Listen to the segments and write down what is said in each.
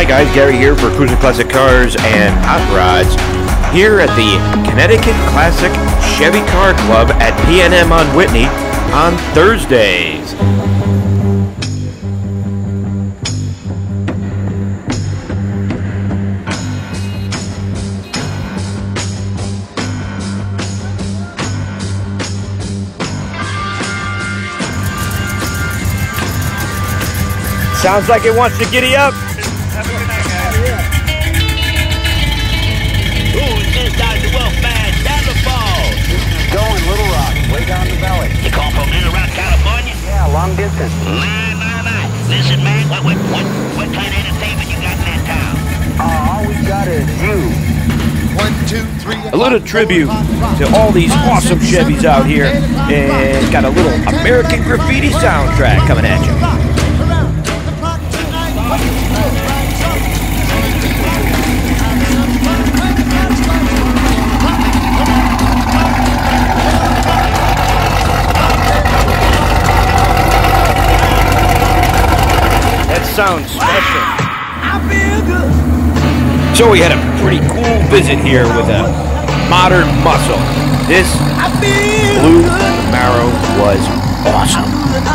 Hey guys, Gary here for Cruising Classic Cars and Hot Rods here at the Connecticut Classic Chevy Car Club at PNM on Whitney on Thursdays. Sounds like it wants to giddy up. Have a good night, guys. Ooh, it says down the Wolf Man, Santa Falls. This is going Little Rock, way down the valley. You call from Little Rock, California? Yeah, long distance. My. Listen, man, what kind of entertainment you got in that town? All we got is you. 1, 2, 3. A little tribute to all these awesome Chevys out here, and got a little American Graffiti soundtrack coming at you. Sounds special. So we had a pretty cool visit here with a modern muscle. This blue Camaro was awesome.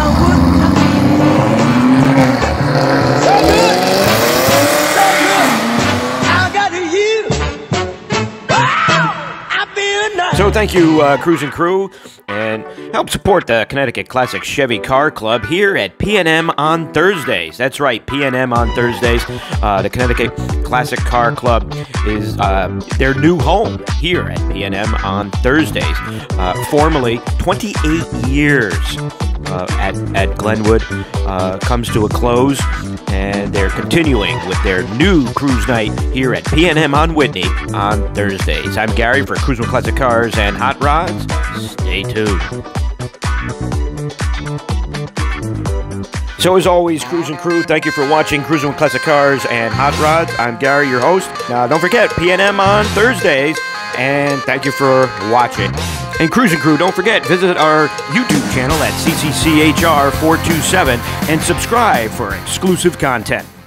So thank you, Cruising Crew, and help support the Connecticut Classic Chevy Car Club here at PNM on Thursdays. That's right, PNM on Thursdays. The Connecticut Classic Car Club is their new home here at PNM on Thursdays. Formerly 28 years at Glenwood comes to a close, and they're continuing with their new cruise night here at PNM on Whitney on Thursdays. I'm Gary for Cruising Classic Cars and Hot Rods. Stay tuned. So as always, Cruising Crew, thank you for watching Cruising with Classic Cars and Hot Rods. I'm Gary, your host. Now, don't forget, PNM on Thursdays, and thank you for watching. And Cruising Crew, don't forget, visit our YouTube channel at CCCHR427 and subscribe for exclusive content.